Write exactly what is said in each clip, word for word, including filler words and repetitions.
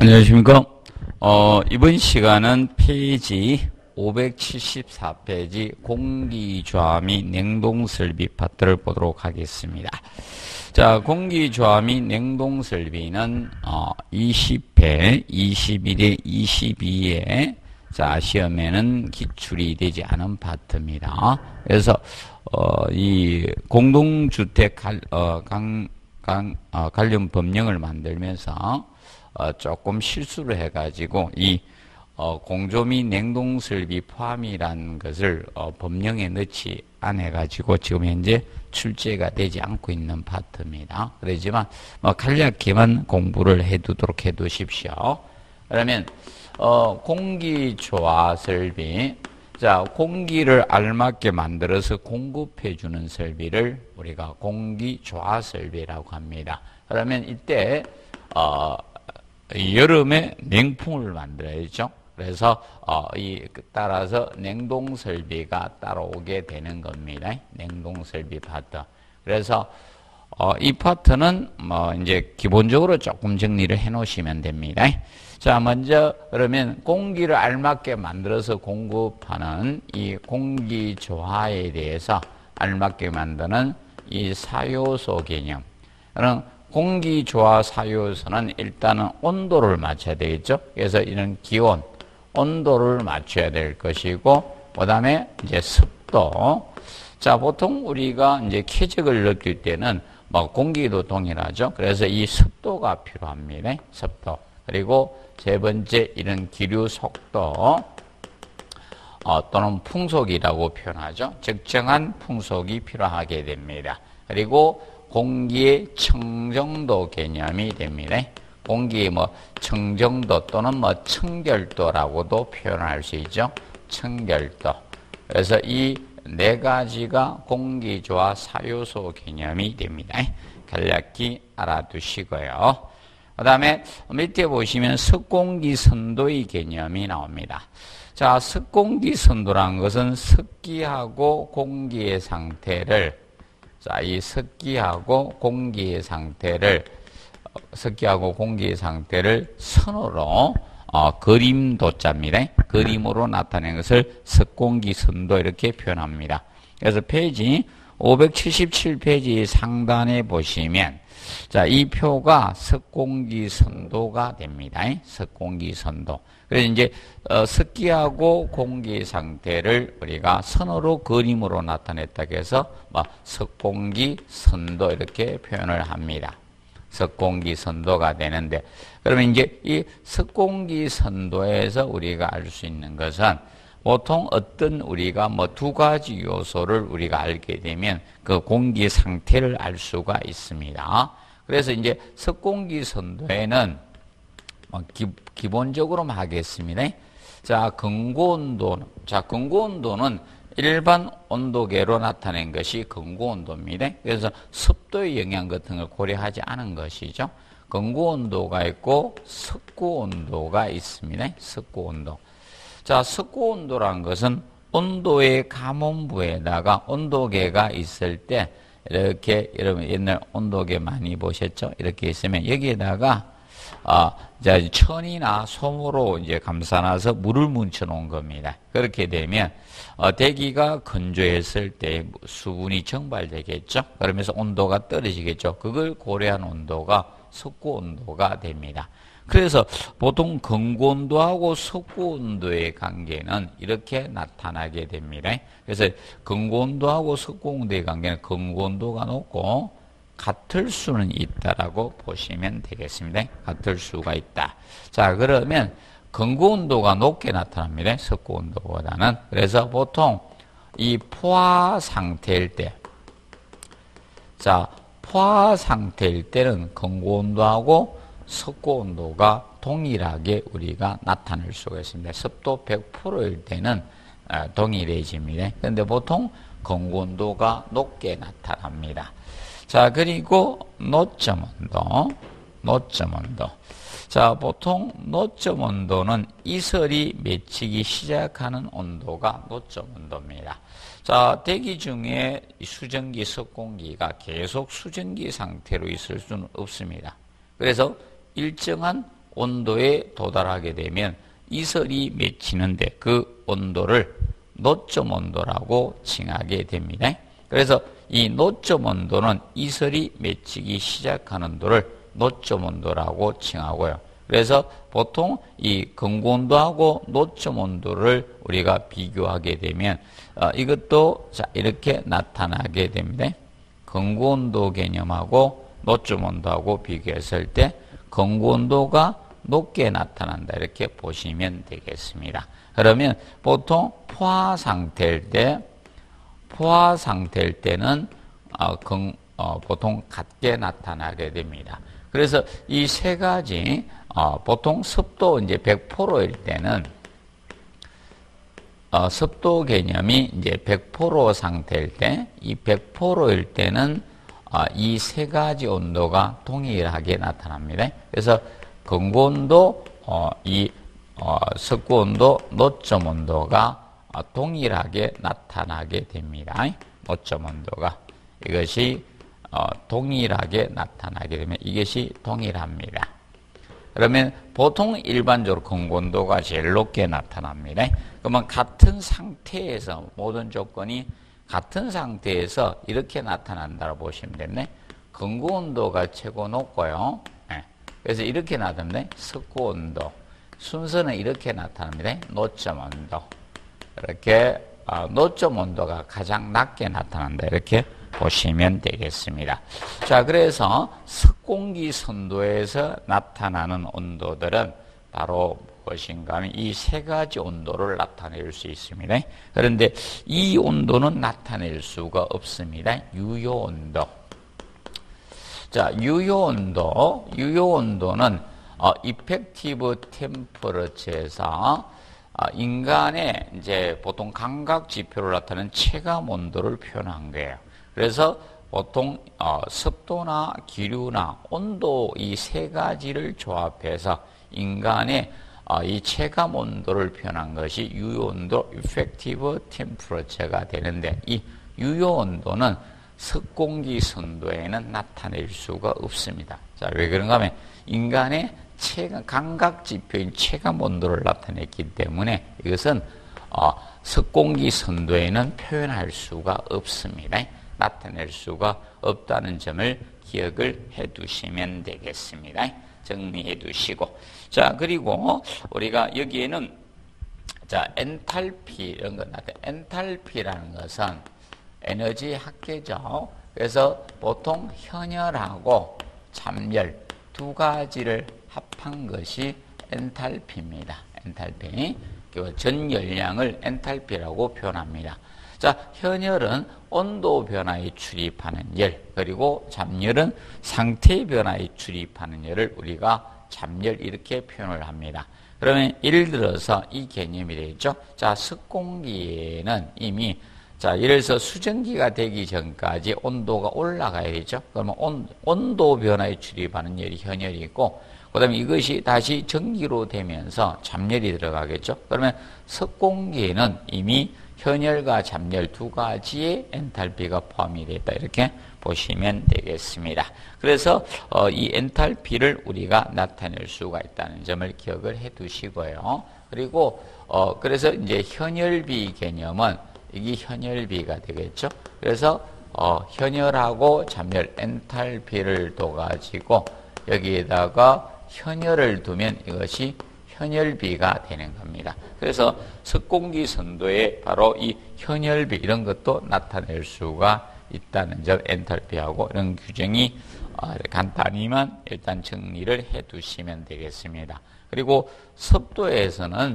안녕하십니까. 어, 이번 시간은 페이지 오백칠십사 페이지 공기조화 및 냉동설비 파트를 보도록 하겠습니다. 자, 공기조화 및 냉동설비는 어, 이십 회, 이십일 회, 이십이 회 자, 시험에는 기출이 되지 않은 파트입니다. 그래서 어, 이 공동주택 갈, 어, 강, 강, 어, 관련 법령을 만들면서 어, 조금 실수를 해가지고 이 어, 공조 및 냉동설비 포함이라는 것을 어, 법령에 넣지 않아가지고 지금 현재 출제가 되지 않고 있는 파트입니다. 그렇지만 뭐 간략히만 공부를 해두도록 해두십시오. 그러면 어, 공기조화 설비, 자, 공기를 알맞게 만들어서 공급해주는 설비를 우리가 공기조화 설비라고 합니다. 그러면 이때 어, 여름에 냉풍을 만들어야죠. 그래서 어, 이 따라서 냉동 설비가 따라오게 되는 겁니다. 냉동 설비 파트. 그래서 어, 이 파트는 뭐 이제 기본적으로 조금 정리를 해 놓으시면 됩니다. 자, 먼저 그러면 공기를 알맞게 만들어서 공급하는 이 공기 조화에 대해서 알맞게 만드는 이 사요소 개념. 그럼 공기조화 사요소는 일단은 온도를 맞춰야 되겠죠. 그래서 이런 기온, 온도를 맞춰야 될 것이고, 그 다음에 이제 습도. 자, 보통 우리가 이제 쾌적을 느낄 때는 뭐 공기도 동일하죠. 그래서 이 습도가 필요합니다. 습도. 그리고 세 번째 이런 기류 속도, 어, 또는 풍속이라고 표현하죠. 적정한 풍속이 필요하게 됩니다. 그리고 공기의 청정도 개념이 됩니다. 공기의 뭐 청정도 또는 뭐 청결도라고도 표현할 수 있죠. 청결도. 그래서 이 네 가지가 공기조화 사요소 개념이 됩니다. 간략히 알아두시고요. 그 다음에 밑에 보시면 습공기 선도의 개념이 나옵니다. 자, 습공기 선도라는 것은 습기하고 공기의 상태를 자, 이 습기하고 공기의 상태를, 습기하고 공기의 상태를 선으로, 어, 그림도자입니다. 그림으로 나타낸 것을 습공기 선도 이렇게 표현합니다. 그래서 페이지 오백칠십칠 페이지 상단에 보시면, 자, 이 표가 습공기 선도가 됩니다. 습공기 선도. 그래서 이제, 어, 습기하고 공기 상태를 우리가 선으로 그림으로 나타냈다 해서, 뭐, 습공기 선도 이렇게 표현을 합니다. 습공기 선도가 되는데, 그러면 이제 이 습공기 선도에서 우리가 알 수 있는 것은 보통 어떤 우리가 뭐 두 가지 요소를 우리가 알게 되면 그 공기 상태를 알 수가 있습니다. 그래서 이제 습공기 선도에는 뭐 기, 기본적으로만 하겠습니다. 자, 근고온도, 자, 근고온도는 일반 온도계로 나타낸 것이 근고온도입니다. 그래서 습도의 영향 같은 걸 고려하지 않은 것이죠. 근고온도가 있고 습고온도가 있습니다. 습고온도. 자, 습고온도라는 것은 온도의 감온부에다가 온도계가 있을 때 이렇게 여러분 옛날 온도계 많이 보셨죠? 이렇게 있으면 여기에다가 아, 이제 천이나 솜으로 이제 감싸놔서 물을 뭉쳐 놓은 겁니다. 그렇게 되면 어, 대기가 건조했을 때 수분이 증발되겠죠. 그러면서 온도가 떨어지겠죠. 그걸 고려한 온도가 습고온도가 됩니다. 그래서 보통 근고온도하고 습고온도의 관계는 이렇게 나타나게 됩니다. 그래서 근고온도하고 습고온도의 관계는 근고온도가 높고 같을 수는 있다라고 보시면 되겠습니다. 같을 수가 있다. 자, 그러면 근고온도가 높게 나타납니다. 습고온도보다는. 그래서 보통 이 포화 상태일 때, 자, 포화 상태일 때는 근고온도하고 습고온도가 동일하게 우리가 나타낼 수가 있습니다. 습도 백 퍼센트일 때는 동일해집니다. 그런데 보통 근고온도가 높게 나타납니다. 자, 그리고 노점 온도, 노점 온도. 자, 보통 노점 온도는 이설이 맺히기 시작하는 온도가 노점 온도입니다. 자, 대기 중에 수증기, 습공기가 계속 수증기 상태로 있을 수는 없습니다. 그래서 일정한 온도에 도달하게 되면 이설이 맺히는데 그 온도를 노점 온도라고 칭하게 됩니다. 그래서 이 노점 온도는 이설이 맺히기 시작하는 온도를 노점 온도라고 칭하고요. 그래서 보통 이 건고 온도하고 노점 온도를 우리가 비교하게 되면 어, 이것도 자 이렇게 나타나게 됩니다. 건고 온도 개념하고 노점 온도하고 비교했을 때 건고 온도가 높게 나타난다 이렇게 보시면 되겠습니다. 그러면 보통 포화 상태일 때 포화 상태일 때는 어, 건, 어, 보통 같게 나타나게 됩니다. 그래서 이 세 가지 어, 보통 습도 이제 백 퍼센트일 때는 어, 습도 개념이 이제 백 퍼센트 상태일 때, 이 백 퍼센트일 때는 어, 이 세 가지 온도가 동일하게 나타납니다. 그래서 건고 온도, 어, 이 어, 습고 온도, 노점 온도가 어, 동일하게 나타나게 됩니다. 노점 온도가 이것이 어, 동일하게 나타나게 되면 이것이 동일합니다. 그러면 보통 일반적으로 건고 온도가 제일 높게 나타납니다. 그러면 같은 상태에서 모든 조건이 같은 상태에서 이렇게 나타난다고 보시면 되네. 건고 온도가 최고 높고요. 네. 그래서 이렇게 나타납니다. 습고 온도. 순서는 이렇게 나타납니다. 노점 온도. 이렇게 어, 노점 온도가 가장 낮게 나타난다. 이렇게 보시면 되겠습니다. 자, 그래서 습공기 선도에서 나타나는 온도들은 바로 무엇인가 하면 이 세 가지 온도를 나타낼 수 있습니다. 그런데 이 온도는 나타낼 수가 없습니다. 유효 온도. 자, 유효 온도, 유효 온도는 어, 이펙티브 템퍼러처에서 어, 인간의 이제 보통 감각 지표를 나타내는 체감 온도를 표현한 거예요. 그래서 보통 어, 습도나 기류나 온도 이 세 가지를 조합해서 인간의 어, 이 체감 온도를 표현한 것이 유효 온도, effective temperature가 되는데 이 유효 온도는 습공기 선도에는 나타낼 수가 없습니다. 자, 왜 그런가 하면 인간의 체감, 감각 지표인 체감 온도를 나타냈기 때문에 이것은 어, 습공기 선도에는 표현할 수가 없습니다. 나타낼 수가 없다는 점을 기억을 해 두시면 되겠습니다. 정리해 두시고. 자, 그리고 우리가 여기에는 자, 엔탈피 이런 거 나타. 엔탈피라는 것은 에너지 합계죠. 그래서 보통 현열하고 잠열 두 가지를 합한 것이 엔탈피입니다. 엔탈피. 전 열량을 엔탈피라고 표현합니다. 자, 현열은 온도 변화에 출입하는 열, 그리고 잠열은 상태 변화에 출입하는 열을 우리가 잠열 이렇게 표현을 합니다. 그러면 예를 들어서 이 개념이 되겠죠. 자, 습공기에는 이미 자, 예를 들어서 수증기가 되기 전까지 온도가 올라가야 되죠. 그러면 온, 온도 변화에 출입하는 열이 현열이 있고, 그 다음에 이것이 다시 전기로 되면서 잠열이 들어가겠죠. 그러면 습공기에는 이미 현열과 잠열 두 가지의 엔탈피가 포함이 되어 있다. 이렇게 보시면 되겠습니다. 그래서 어, 이 엔탈피를 우리가 나타낼 수가 있다는 점을 기억을 해 두시고요. 그리고 어, 그래서 이제 현열비 개념은 이게 현열비가 되겠죠. 그래서 어, 현열하고 잠열 엔탈피를 둬가지고 여기에다가 현열을 두면 이것이 현열비가 되는 겁니다. 그래서 습공기 선도에 바로 이 현열비 이런 것도 나타낼 수가 있다는 점, 엔탈피하고 이런 규정이 어, 간단히만 일단 정리를 해 두시면 되겠습니다. 그리고 습도에서는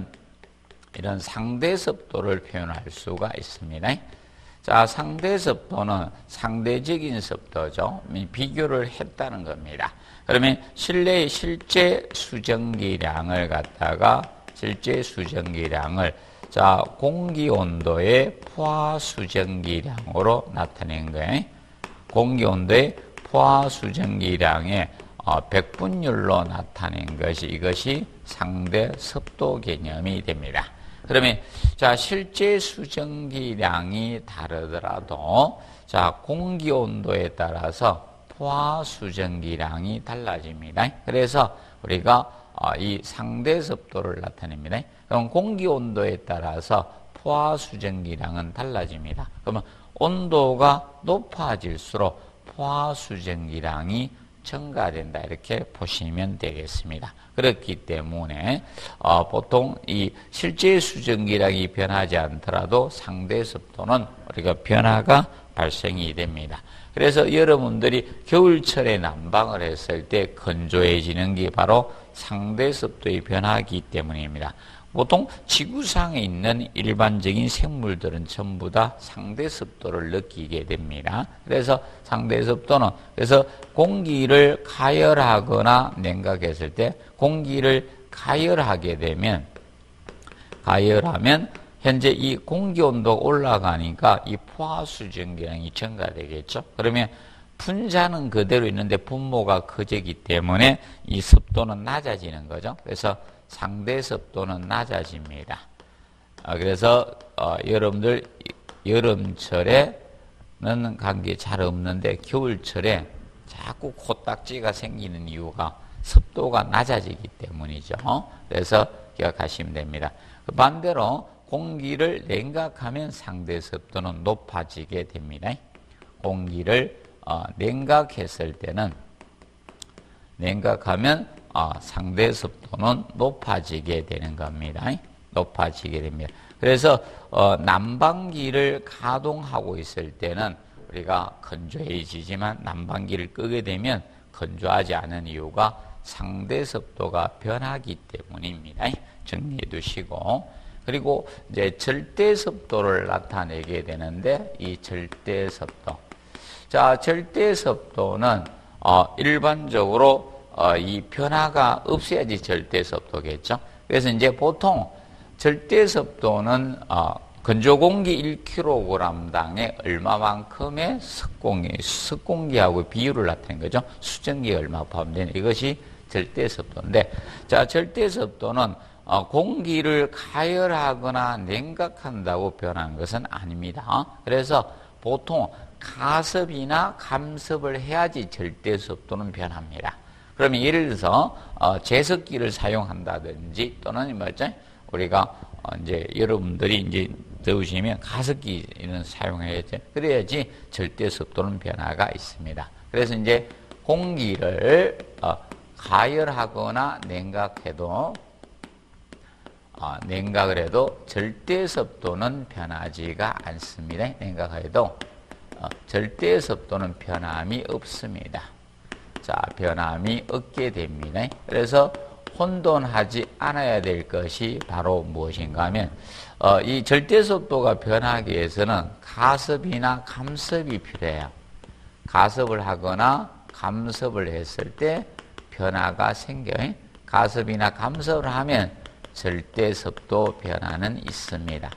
이런 상대 습도를 표현할 수가 있습니다. 자, 상대 습도는 상대적인 습도죠. 비교를 했다는 겁니다. 그러면 실내의 실제 수증기량을 갖다가 실제 수증기량을 자, 공기 온도의 포화 수증기량으로 나타낸 거예요. 공기 온도의 포화 수증기량의 어, 백분율로 나타낸 것이 이것이 상대 습도 개념이 됩니다. 그러면 자, 실제 수증기량이 다르더라도 자, 공기 온도에 따라서 포화 수증기량이 달라집니다. 그래서 우리가 어, 이 상대 습도를 나타냅니다. 그럼 공기 온도에 따라서 포화 수증기량은 달라집니다. 그러면 온도가 높아질수록 포화 수증기량이 증가된다 이렇게 보시면 되겠습니다. 그렇기 때문에 어, 보통 이 실제 수증기량이 변하지 않더라도 상대 습도는 우리가 변화가 발생이 됩니다. 그래서 여러분들이 겨울철에 난방을 했을 때 건조해지는 게 바로 상대 습도의 변화이기 때문입니다. 보통 지구상에 있는 일반적인 생물들은 전부 다 상대 습도를 느끼게 됩니다. 그래서 상대 습도는 그래서 공기를 가열하거나 냉각했을 때 공기를 가열하게 되면 가열하면 현재 이 공기 온도가 올라가니까 이 포화 수증기량이 증가되겠죠. 그러면 분자는 그대로 있는데 분모가 커지기 때문에 이 습도는 낮아지는 거죠. 그래서 상대 습도는 낮아집니다. 아, 그래서 어, 여러분들 여름철에는 감기 잘 없는데 겨울철에 자꾸 코딱지가 생기는 이유가 습도가 낮아지기 때문이죠. 그래서 기억하시면 됩니다. 반대로 공기를 냉각하면 상대 습도는 높아지게 됩니다. 공기를 어, 냉각했을 때는 냉각하면 어, 상대 습도는 높아지게 되는 겁니다. 높아지게 됩니다. 그래서 어, 난방기를 가동하고 있을 때는 우리가 건조해지지만 난방기를 끄게 되면 건조하지 않은 이유가 상대 습도가 변하기 때문입니다. 정리해 두시고 그리고 이제 절대 습도를 나타내게 되는데 이 절대 습도. 자, 절대 습도는 어, 일반적으로 어, 이 변화가 없어야지 절대 습도겠죠. 그래서 이제 보통 절대 습도는 어, 건조 공기 일 킬로그램당에 얼마만큼의 습공기, 습공기하고 비율을 나타낸 거죠. 수증기가 얼마 포함되는 이것이 절대 습도인데, 자, 절대 습도는 어, 공기를 가열하거나 냉각한다고 변하는 것은 아닙니다. 그래서 보통 가습이나 감습을 해야지 절대 습도는 변합니다. 그러면 예를 들어서 어, 제습기를 사용한다든지 또는 뭐죠? 우리가 어, 이제 여러분들이 이제 더우시면 가습기는 사용해야죠. 그래야지 절대 습도는 변화가 있습니다. 그래서 이제 공기를 어, 가열하거나 냉각해도 어, 냉각을 해도 절대 습도는 변하지가 않습니다. 냉각해도 어, 절대 습도는 변함이 없습니다. 자, 변함이 없게 됩니다. 그래서 혼돈하지 않아야 될 것이 바로 무엇인가 하면 어, 이 절대 습도가 변하기 위해서는 가습이나 감습이 필요해요. 가습을 하거나 감습을 했을 때 변화가 생겨요. 가습이나 감습을 하면 절대 습도 변화는 있습니다.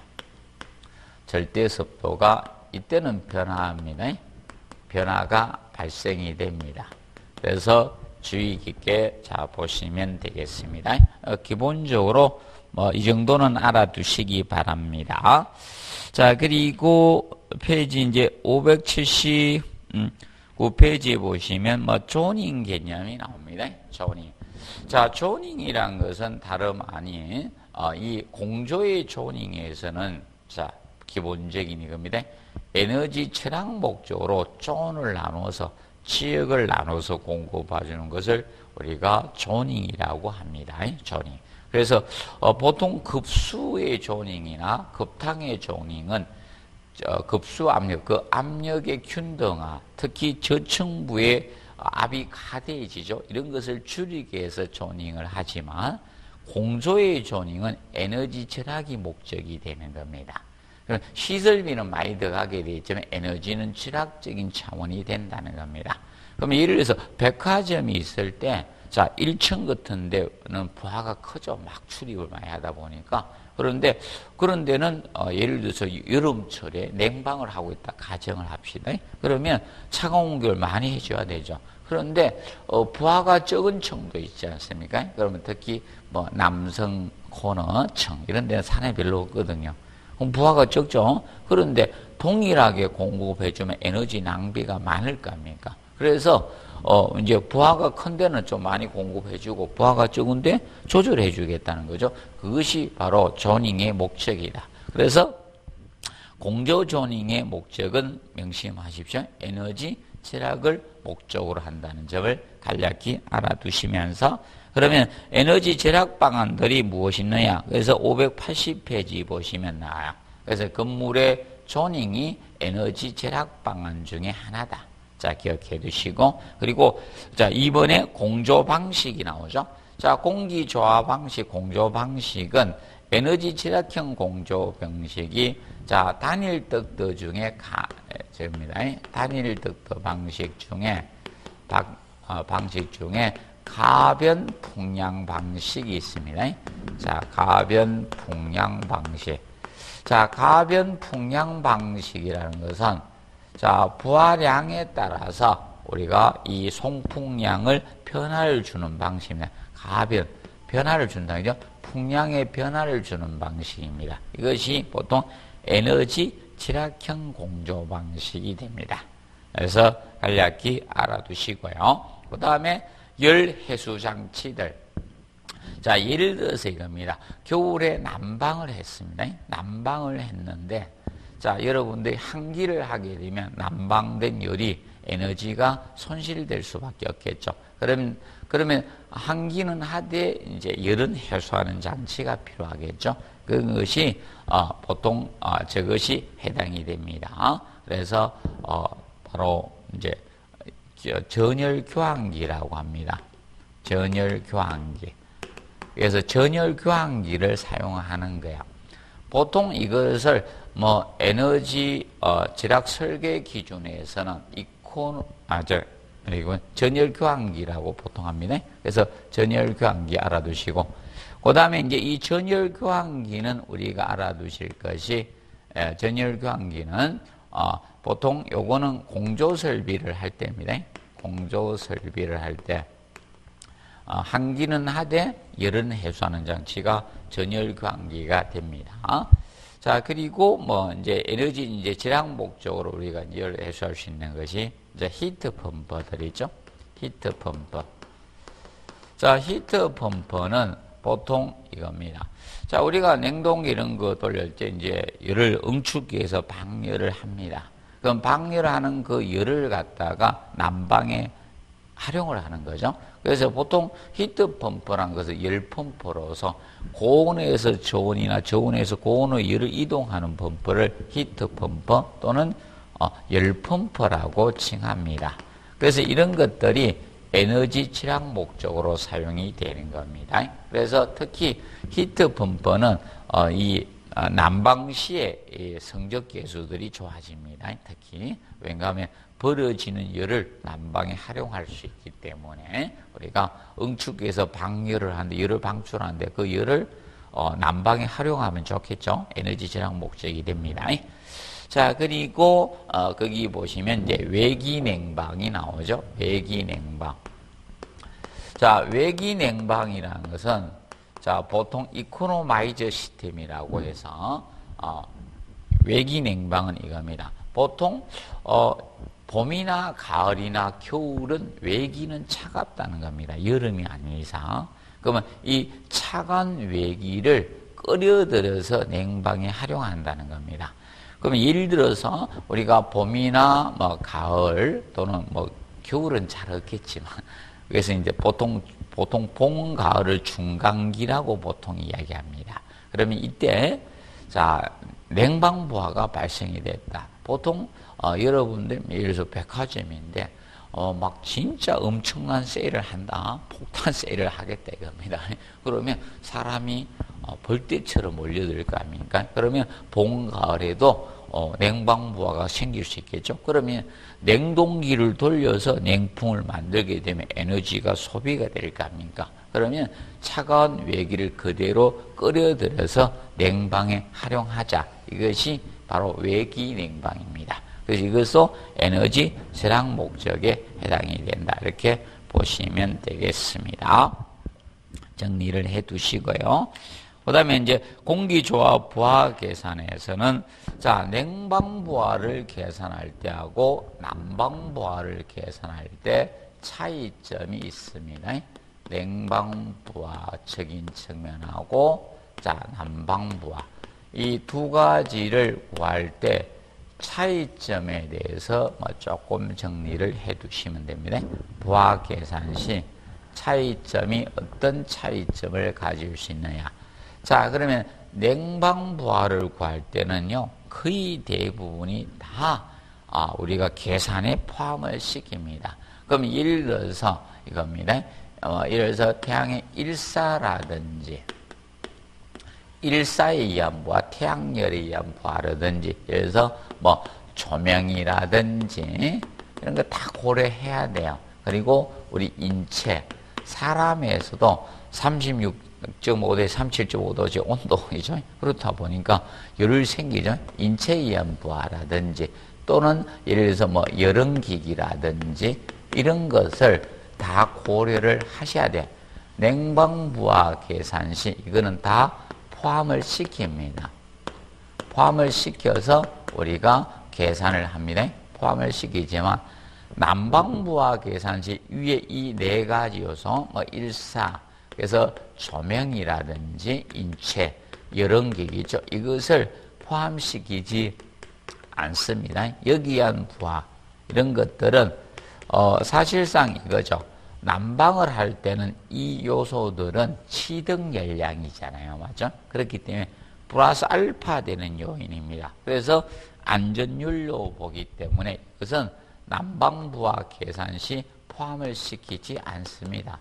절대 습도가 이때는 변화합니다. 변화가 발생이 됩니다. 그래서 주의 깊게 자 보시면 되겠습니다. 어, 기본적으로 뭐 이 정도는 알아두시기 바랍니다. 자, 그리고 페이지 이제 오백칠십구 페이지에 보시면 뭐 조닝 개념이 나옵니다. 조닝. 자, 조닝이란 것은 다름 아닌 어, 이 공조의 조닝에서는 자 기본적인 이겁니다. 에너지 절약 목적으로 존을 나눠서 지역을 나눠서 공급해주는 것을 우리가 조닝이라고 합니다. 조닝. 그래서 어, 보통 급수의 조닝이나 급탕의 조닝은 어, 급수 압력, 그 압력의 균등화, 특히 저층부의 압이 가대해지죠. 이런 것을 줄이기 위해서 조닝을 하지만 공조의 조닝은 에너지 절약이 목적이 되는 겁니다. 시설비는 많이 들어가게 되지만 에너지는 절약적인 차원이 된다는 겁니다. 그럼 예를 들어서 백화점이 있을 때 자, 일 층 같은 데는 부하가 크죠. 막 출입을 많이 하다 보니까. 그런데 그런 데는 어, 예를 들어서 여름철에 냉방을 하고 있다 가정을 합시다. 그러면 차가운 걸 많이 해줘야 되죠. 그런데 어, 부하가 적은 층도 있지 않습니까? 그러면 특히 뭐 남성 코너층 이런 데는 산에 별로 없거든요. 그럼 부하가 적죠. 그런데 동일하게 공급해주면 에너지 낭비가 많을 거 아닙니까? 그래서 어 이제 부하가 큰 데는 좀 많이 공급해주고 부하가 적은데 조절해주겠다는 거죠. 그것이 바로 조닝의 목적이다. 그래서 공조 조닝의 목적은 명심하십시오. 에너지 절약을 목적으로 한다는 점을 간략히 알아두시면서, 그러면 에너지 절약 방안들이 무엇이 있느냐? 그래서 오백팔십 페이지 보시면 나와요. 그래서 건물의 조닝이 에너지 절약 방안 중에 하나다. 자, 기억해 두시고, 그리고 자, 이번에 공조 방식이 나오죠. 자, 공기 조화 방식, 공조 방식은 에너지 절약형 공조 방식이 자, 단일 덕도 중에 가, 저입니다. 단일 덕도 방식 중에 방, 어, 방식 중에 가변 풍량 방식이 있습니다. 자, 가변 풍량 방식. 자, 가변 풍량 방식이라는 것은 자, 부하량에 따라서 우리가 이 송풍량을 변화를 주는 방식입니다. 가변, 변화를 준다는 거죠. 풍량의 변화를 주는 방식입니다. 이것이 보통 에너지 절약형 공조 방식이 됩니다. 그래서 간략히 알아두시고요. 그 다음에 열 해수 장치들. 자, 예를 들어서 이겁니다. 겨울에 난방을 했습니다. 난방을 했는데, 자, 여러분들이 한기를 하게 되면 난방된 열이 에너지가 손실될 수밖에 없겠죠. 그러면, 그러면 한기는 하되 이제 열은 해소하는 장치가 필요하겠죠. 그것이, 어, 보통, 어, 저것이 해당이 됩니다. 그래서, 어, 바로 이제, 전열 교환기라고 합니다. 전열 교환기. 그래서 전열 교환기를 사용하는 거예요. 보통 이것을 뭐 에너지 어, 절약 설계 기준에서는 이콘 아저 그리고 전열 교환기라고 보통 합니다. 그래서 전열 교환기 알아두시고, 그 다음에 이제 이 전열 교환기는 우리가 알아두실 것이 에, 전열 교환기는 어, 보통 요거는 공조 설비를 할 때입니다. 공조 설비를 할 때 어, 한기는 하되 열은 해소하는 장치가 전열 교환기가 됩니다. 자, 그리고 뭐 이제 에너지 이제 절약 목적으로 우리가 열을 해소할 수 있는 것이 이제 히트 펌프들이죠. 히트 펌프. 자, 히트 펌프는 보통 이겁니다. 자, 우리가 냉동기 이런 거 돌릴 때 이제 열을 응축기에서 방열을 합니다. 그럼 방열하는 그 열을 갖다가 난방에 활용을 하는 거죠. 그래서 보통 히트 펌프란 것은 열 펌프로서 고온에서 저온이나 저온에서 고온으로 열을 이동하는 펌프를 히트 펌프 또는 어, 열 펌프라고 칭합니다. 그래서 이런 것들이 에너지 절약 목적으로 사용이 되는 겁니다. 그래서 특히 히트 펌프는 어, 이 어, 난방 시에 이 성적 계수들이 좋아집니다. 특히 왜냐하면 벌어지는 열을 난방에 활용할 수 있기 때문에 우리가 응축기에서 방열을 하는데 열을 방출하는데 그 열을 어, 난방에 활용하면 좋겠죠. 에너지 절약 목적이 됩니다. 자, 그리고 어, 거기 보시면 이제 외기 냉방이 나오죠. 외기 냉방. 자, 외기 냉방이라는 것은 자, 보통 이코노마이저 시스템이라고 해서 어, 외기 냉방은 이겁니다. 보통 어, 봄이나 가을이나 겨울은 외기는 차갑다는 겁니다. 여름이 아닌 이상. 그러면 이 차가운 외기를 끓여들여서 냉방에 활용한다는 겁니다. 그러면 예를 들어서 우리가 봄이나 뭐 가을 또는 뭐 겨울은 잘 없겠지만, 그래서 이제 보통 보통 봄, 가을을 중간기라고 보통 이야기합니다. 그러면 이때 자, 냉방부하가 발생이 됐다. 보통 어, 여러분들 예를 들어서 백화점인데 어, 막 진짜 엄청난 세일을 한다. 폭탄 세일을 하겠다 이겁니다. 그러면 사람이 어, 벌떼처럼 몰려들 거 아닙니까? 그러면 봄, 가을에도 어, 냉방부하가 생길 수 있겠죠. 그러면 냉동기를 돌려서 냉풍을 만들게 되면 에너지가 소비가 될 거 아닙니까? 그러면 차가운 외기를 그대로 끓여들여서 냉방에 활용하자. 이것이 바로 외기 냉방입니다. 그래서 이것도 에너지 절약 목적에 해당이 된다. 이렇게 보시면 되겠습니다. 정리를 해 두시고요. 그 그 다음에 이제 공기조화 부하 계산에서는 자, 냉방부하를 계산할 때하고 난방부하를 계산할 때 차이점이 있습니다. 냉방부하적인 측면하고 자, 난방부하. 이 두 가지를 구할 때 차이점에 대해서 뭐 조금 정리를 해 두시면 됩니다. 부하 계산 시 차이점이 어떤 차이점을 가질 수 있느냐. 자, 그러면 냉방부하를 구할 때는요, 거의 대부분이 다 아, 우리가 계산에 포함을 시킵니다. 그럼 예를 들어서 이겁니다. 어, 예를 들어서 태양의 일사라든지 일사에 의한 부하, 태양열에 의한 부하라든지, 예를 들어서 뭐 조명이라든지 이런 거 다 고려해야 돼요. 그리고 우리 인체, 사람에서도 삼십육 점 오 대 삼십칠 점 오 도지 온도이죠. 그렇다 보니까 열을 생기죠. 인체에 의한 부하라든지 또는 예를 들어서 뭐 여름기기라든지 이런 것을 다 고려를 하셔야 돼요. 냉방부하 계산 시 이거는 다 포함을 시킵니다. 포함을 시켜서 우리가 계산을 합니다. 포함을 시키지만 난방부하 계산 시 위에 이 네 가지 요소, 뭐 일사, 그래서 조명이라든지 인체, 여름기기죠. 이것을 포함시키지 않습니다. 여기한 부하 이런 것들은 어, 사실상 이거죠. 난방을 할 때는 이 요소들은 치등 열량이잖아요. 맞죠? 그렇기 때문에 플러스 알파 되는 요인입니다. 그래서 안전율로 보기 때문에 이것은 난방부하 계산 시 포함을 시키지 않습니다.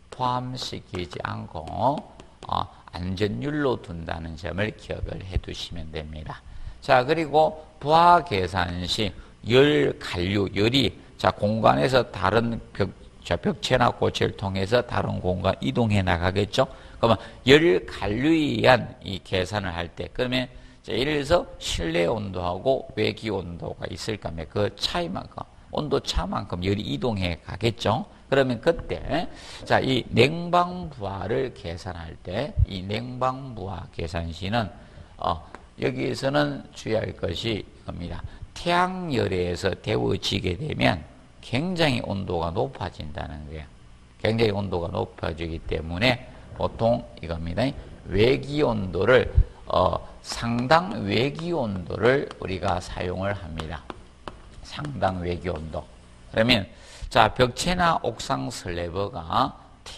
포함시키지 않고 어, 안전율로 둔다는 점을 기억을 해 두시면 됩니다. 자, 그리고 부하 계산 시 열, 간류, 열이 자, 공간에서 다른 벽, 자, 벽체나 고체를 통해서 다른 공간 이동해 나가겠죠? 그러면 열 간류에 의한 이 계산을 할 때, 그러면 자, 예를 들어서 실내 온도하고 외기 온도가 있을 거면 그 차이만큼, 온도 차만큼 열이 이동해 가겠죠? 그러면 그때, 자, 이 냉방부하를 계산할 때, 이 냉방부하 계산 시는, 어, 여기에서는 주의할 것이 이겁니다. 태양열에서 데워지게 되면 굉장히 온도가 높아진다는 거예요. 굉장히 온도가 높아지기 때문에 보통 이겁니다. 외기 온도를 어, 상당 외기 온도를 우리가 사용을 합니다. 상당 외기 온도. 그러면 자, 벽체나 옥상 슬래브가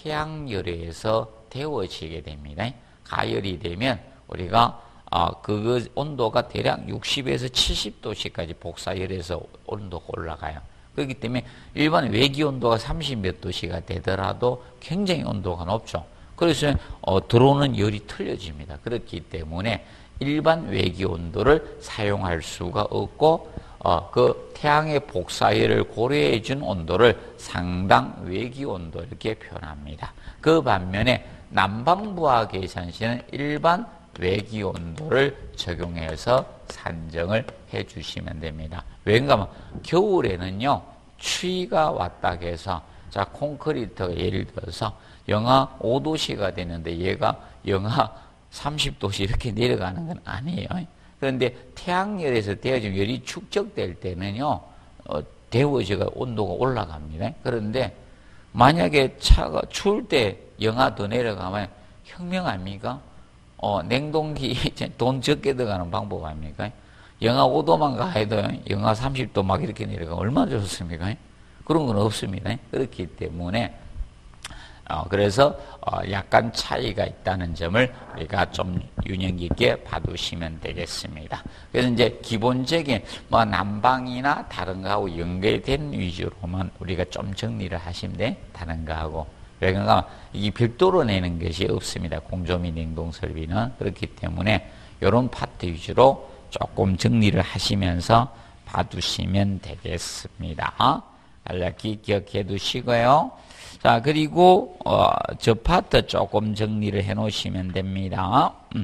태양열에서 데워지게 됩니다. 가열이 되면 우리가 아, 그 온도가 대략 육십에서 칠십 도씨까지 복사열에서 온도가 올라가요. 그렇기 때문에 일반 외기 온도가 삼십 몇 도씨가 되더라도 굉장히 온도가 높죠. 그래서 어, 들어오는 열이 틀려집니다. 그렇기 때문에 일반 외기 온도를 사용할 수가 없고 어, 그 태양의 복사열을 고려해 준 온도를 상당 외기 온도 이렇게 표현합니다. 그 반면에 난방부하 계산 시는 일반 외기 온도를 적용해서 산정을 해 주시면 됩니다. 왜인가 하면 겨울에는요, 추위가 왔다 해서 자, 콘크리트가 예를 들어서 영하 오 도씨가 되는데 얘가 영하 삼십 도씨 이렇게 내려가는 건 아니에요. 그런데 태양열에서 데워지면 열이 축적될 때는요, 어, 데워져가 온도가 올라갑니다. 그런데 만약에 차가 추울 때 영하 더 내려가면 혁명 아닙니까? 어, 냉동기 돈 적게 들어가는 방법 아닙니까? 영하 오 도만 가해도 영하 삼십 도 막 이렇게 내려가면 얼마나 좋습니까? 그런 건 없습니다. 그렇기 때문에 어, 그래서 어, 약간 차이가 있다는 점을 우리가 좀 유념 깊게 봐두시면 되겠습니다. 그래서 이제 기본적인 뭐 난방이나 다른 거하고 연결된 위주로만 우리가 좀 정리를 하시면 돼. 다른 거하고. 그러니까 이게 별도로 내는 것이 없습니다. 공조 및 냉동 설비는. 그렇기 때문에 이런 파트 위주로 조금 정리를 하시면서 봐두시면 되겠습니다. 간략히 기억해 두시고요. 자, 그리고 어, 저 파트 조금 정리를 해 놓으시면 됩니다. 음.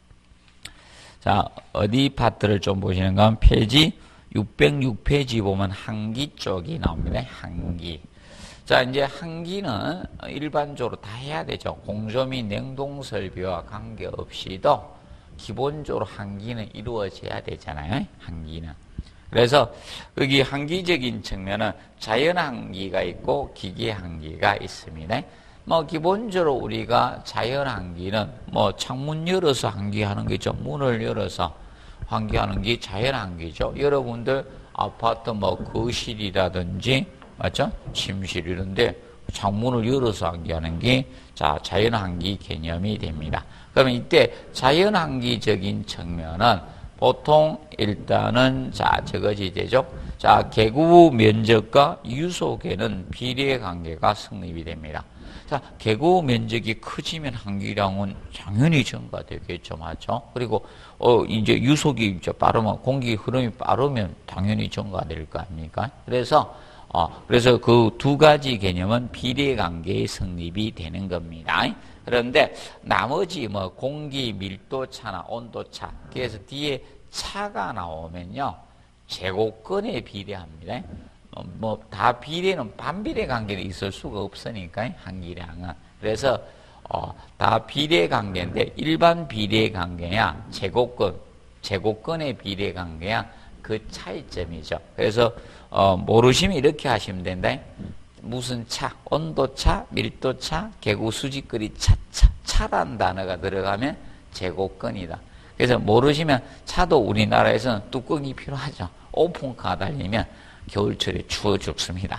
자, 어디 파트를 좀 보시는가 하면 페이지 육백육 페이지 보면 항기 쪽이 나옵니다. 항기. 자, 이제 환기는 일반적으로 다 해야 되죠. 공조 및 냉동 설비와 관계없이도 기본적으로 환기는 이루어져야 되잖아요. 환기는. 그래서 여기 환기적인 측면은 자연 환기가 있고 기계 환기가 있습니다. 뭐 기본적으로 우리가 자연 환기는 뭐 창문 열어서 환기하는 거죠. 문을 열어서 환기하는 게 자연 환기죠. 여러분들 아파트 뭐 거실이라든지 맞죠? 침실 이런데 창문을 열어서 환기하는 게 자 자연 환기 개념이 됩니다. 그러면 이때 자연 환기적인 측면은 보통 일단은 자 저것이 되죠. 자 개구 면적과 유속에는 비례 관계가 성립이 됩니다. 자 개구 면적이 커지면 환기량은 당연히 증가되겠죠, 맞죠? 그리고 어 이제 유속이 이제 빠르면 공기 흐름이 빠르면 당연히 증가될 거 아닙니까? 그래서 어 그래서 그 두 가지 개념은 비례 관계의 성립이 되는 겁니다. 그런데 나머지 뭐 공기 밀도 차나 온도 차, 그래서 뒤에 차가 나오면요 제곱근에 비례합니다. 어, 뭐 다 비례는 반비례 관계는 있을 수가 없으니까 환기량은. 그래서 어, 다 비례 관계인데 일반 비례 관계야 제곱근, 제곱근의 비례 관계야 그 차이점이죠. 그래서 어, 모르시면 이렇게 하시면 된다. 무슨 차, 온도차, 밀도차, 개구 수직거리 차, 차, 차란 단어가 들어가면 제곱근이다. 그래서 모르시면 차도 우리나라에서는 뚜껑이 필요하죠. 오픈카 달리면 겨울철에 추워 죽습니다.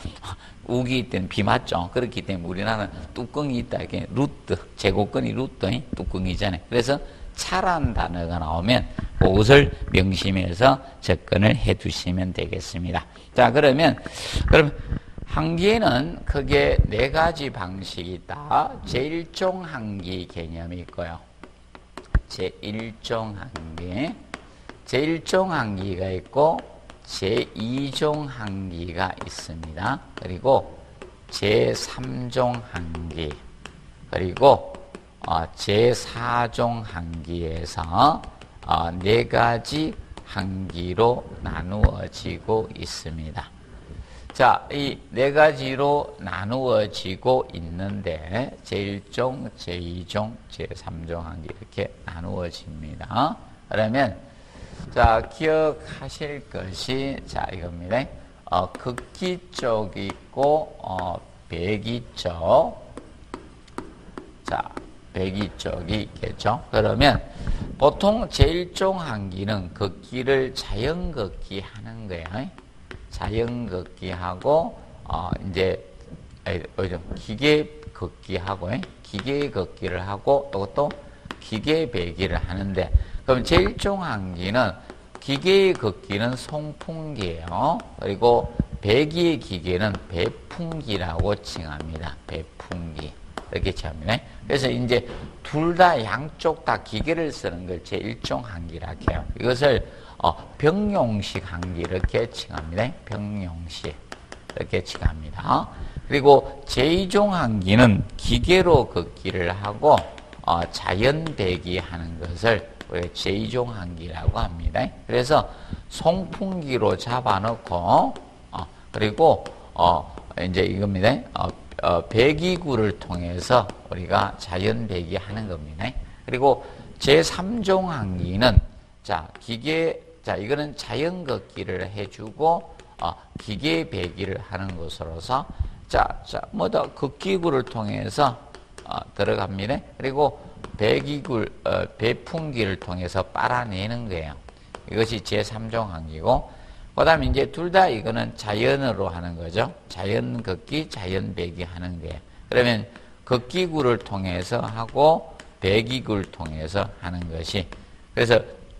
우기 때는 비 맞죠. 그렇기 때문에 우리나라는 뚜껑이 있다. 이게 루트, 제곱근이 루트, 뚜껑이잖아요. 그래서 차란 단어가 나오면 그것을 명심해서 접근을 해 두시면 되겠습니다. 자, 그러면, 그럼 환기에는 크게 네 가지 방식이 있다. 제일종 환기 개념이 있고요. 제일종 환기, 제일종 환기가 있고, 제이종 환기가 있습니다. 그리고 제삼종 환기, 그리고 어, 제사종 환기에서 어, 네 가지 환기로 나누어지고 있습니다. 자, 이 네 가지로 나누어지고 있는데 제일종, 제이종, 제삼종 환기 이렇게 나누어집니다. 그러면 자 기억하실 것이 자 이겁니다. 어, 극기 쪽 있고 어, 배기 쪽. 자 배기 쪽이 있겠죠. 그러면 보통 제일종 환기는 극기를 자연극기 하는 거예요. 자연극기 하고 어 이제 기계 극기 하고 기계 극기를 하고 또 또 기계 배기를 하는데 그럼 제일종 환기는 기계의 극기는 송풍기예요. 그리고 배기의 기계는 배풍기라고 칭합니다. 배풍기 이렇게 칭합니다. 그래서 이제 둘 다 양쪽 다 기계를 쓰는 걸 제일종 환기라고 해요. 이것을 어, 병용식 환기 이렇게 칭합니다. 병용식 이렇게 칭합니다. 그리고 제이종 환기는 기계로 극기를 하고 어, 자연 배기하는 것을 우리가 제이종 환기라고 합니다. 그래서 송풍기로 잡아놓고 어, 그리고 어, 이제 이겁니다. 어, 어, 배기구를 통해서 우리가 자연 배기하는 겁니다. 그리고 제삼종 환기는 자 기계 자 이거는 자연 극기를 해주고 어, 기계 배기를 하는 것으로서 자, 자 뭐다 극기구를 통해서 어, 들어갑니다. 그리고 배기구 어, 배풍기를 통해서 빨아내는 거예요. 이것이 제삼종 환기고 그 다음에 이제 둘 다 이거는 자연으로 하는 거죠. 자연 극기, 자연 배기 하는 거예요. 그러면 극기구를 통해서 하고 배기구를 통해서 하는 것이 그래서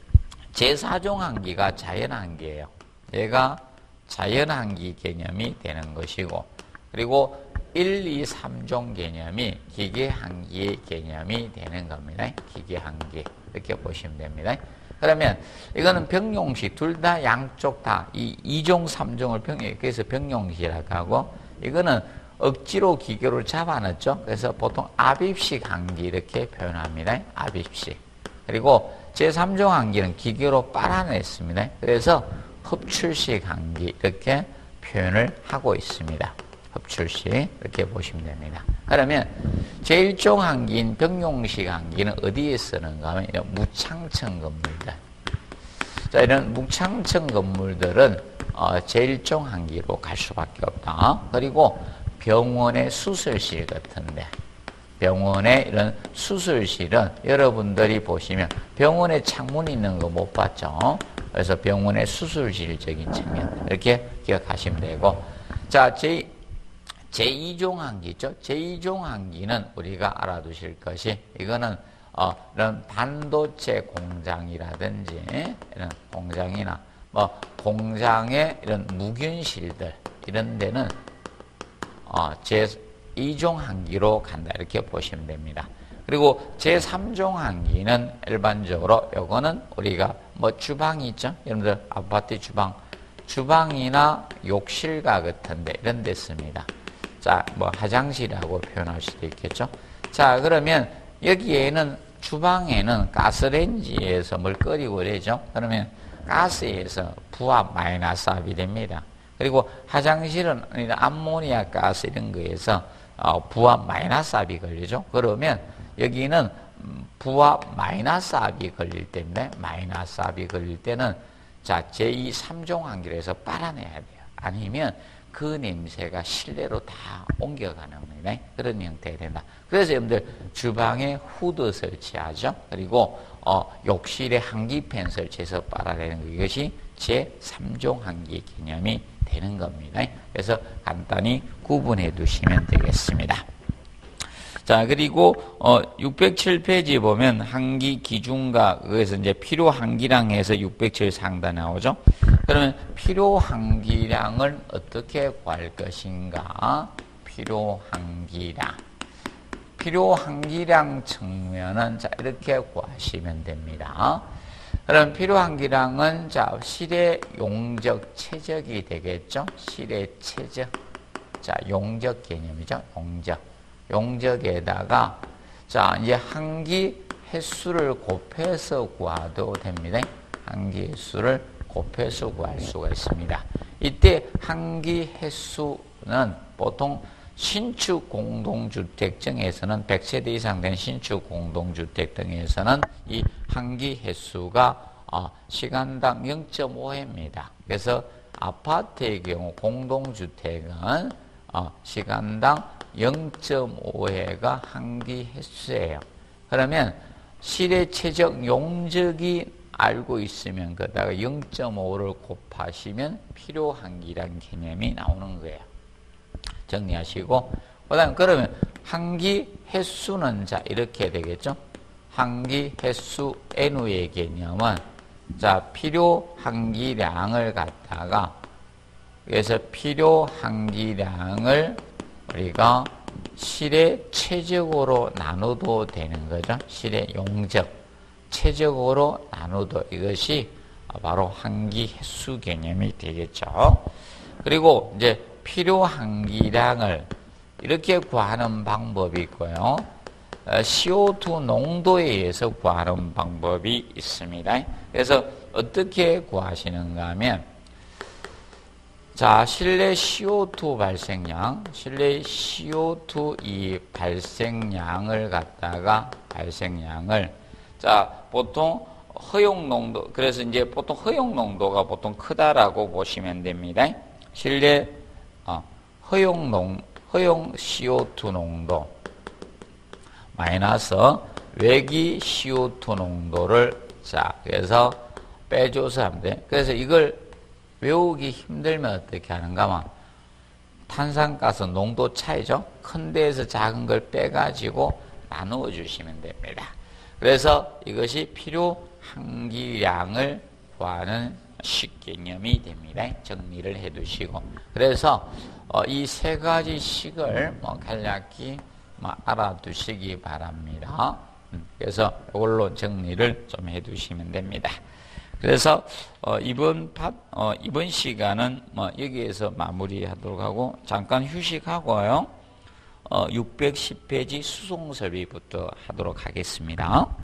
제사종 환기가 자연 환기예요. 얘가 자연 환기 개념이 되는 것이고 그리고 일, 이, 삼종 개념이 기계 환기의 개념이 되는 겁니다. 기계 환기 이렇게 보시면 됩니다. 그러면 이거는 병용식 둘 다 양쪽 다 이 이종, 삼종을 병용 그래서 병용식이라고 하고 이거는 억지로 기계로 잡아놨죠. 그래서 보통 압입식 환기 이렇게 표현합니다. 압입식. 그리고 제삼종 환기는 기계로 빨아냈습니다. 그래서 흡출식 환기 이렇게 표현을 하고 있습니다. 흡출시 이렇게 보시면 됩니다. 그러면 제일종 항기인 병용식 항기는 어디에 쓰는가 하면 이런 무창청 건물들. 자, 이런 무창청 건물들은 어, 제일종 항기로 갈 수밖에 없다. 그리고 병원의 수술실 같은데, 병원의 이런 수술실은 여러분들이 보시면 병원에 창문 있는 거 못 봤죠? 그래서 병원의 수술실적인 측면 이렇게 기억하시면 되고, 자, 제, 제이종 항기죠. 제이종 항기는 우리가 알아두실 것이, 이거는 어, 이런 반도체 공장이라든지 이런 공장이나 뭐 공장의 이런 무균실들 이런 데는 어, 제이종 항기로 간다 이렇게 보시면 됩니다. 그리고 제삼종 항기는 일반적으로 요거는 우리가 뭐 주방이 있죠. 여러분들 아파트 주방, 주방이나 욕실과 같은데 이런 데 씁니다. 자, 뭐 화장실이라고 표현할 수도 있겠죠. 자, 그러면 여기에는 주방에는 가스레인지에서 뭘 끓이고 그러죠. 그러면 가스에서 부하 마이너스 압이 됩니다. 그리고 화장실은 암모니아 가스 이런 거에서 부하 마이너스 압이 걸리죠. 그러면 여기는 부하 마이너스 압이 걸릴 때인데, 마이너스 압이 걸릴 때는 자, 제이 삼종 항기에서 빨아내야 돼요. 아니면 그 냄새가 실내로 다 옮겨가는 겁니다. 그런 형태가 된다. 그래서 여러분들 주방에 후드 설치하죠. 그리고 어, 욕실에 항기팬 설치해서 빨아내는 거, 이것이 제삼종 항기 개념이 되는 겁니다. 그래서 간단히 구분해 두시면 되겠습니다. 자, 그리고 어, 육백칠 페이지 보면 항기 기준과 그래서 이제 필요 항기량 해서 육백칠 상단 나오죠. 그러면 필요 항기량을 어떻게 구할 것인가? 필요 항기량. 필요 항기량 측면은 자, 이렇게 구하시면 됩니다. 그럼 필요 항기량은 자, 실의 용적 최적이 되겠죠. 실의 최적. 자, 용적 개념이죠. 용적. 용적에다가 자, 이제 항기 횟수를 곱해서 구해도 됩니다. 항기 횟수를 곱해서 구할 수가 있습니다. 이때 항기 횟수는 보통 신축 공동주택 등에서는 백 세대 이상 된 신축 공동주택 등에서는 이 항기 횟수가 어, 시간당 영 점 오 회입니다. 그래서 아파트의 경우 공동주택은 어, 시간당 영 점 오 회가 항기 횟수예요. 그러면 실의 최적 용적이 알고 있으면 그다가 영 점 오를 곱하시면 필요 항기량 개념이 나오는 거예요. 정리하시고, 그다음 그러면 항기 횟수는 자, 이렇게 되겠죠. 항기 횟수 N의 개념은 자, 필요 항기량을 갖다가, 그래서 필요 항기량을 우리가 실의 최적으로 나눠도 되는 거죠. 실의 용적 최적으로 나눠도, 이것이 바로 항기 횟수 개념이 되겠죠. 그리고 이제 필요 항기량을 이렇게 구하는 방법이 있고요. 씨오투 농도에 의해서 구하는 방법이 있습니다. 그래서 어떻게 구하시는가 하면, 자, 실내 씨오투 발생량, 실내 씨오투 이 발생량을 갖다가, 발생량을, 자, 보통 허용 농도, 그래서 이제 보통 허용 농도가 보통 크다라고 보시면 됩니다. 실내 어, 허용 농, 허용 씨오투 농도 마이너스 외기 씨오투 농도를 자, 그래서 빼줘서 하면 돼. 그래서 이걸 외우기 힘들면 어떻게 하는가 하면 탄산가스 농도 차이죠. 큰 데에서 작은 걸 빼가지고 나누어 주시면 됩니다. 그래서 이것이 필요 항기량을 구하는 식 개념이 됩니다. 정리를 해 두시고. 그래서 어, 이 세 가지 식을 뭐 간략히 뭐 알아두시기 바랍니다. 음, 그래서 이걸로 정리를 좀 해 두시면 됩니다. 그래서 어, 이번 팟, 어, 이번 시간은 뭐 여기에서 마무리하도록 하고 잠깐 휴식하고요. 어, 육백십 페이지 수송설비부터 하도록 하겠습니다.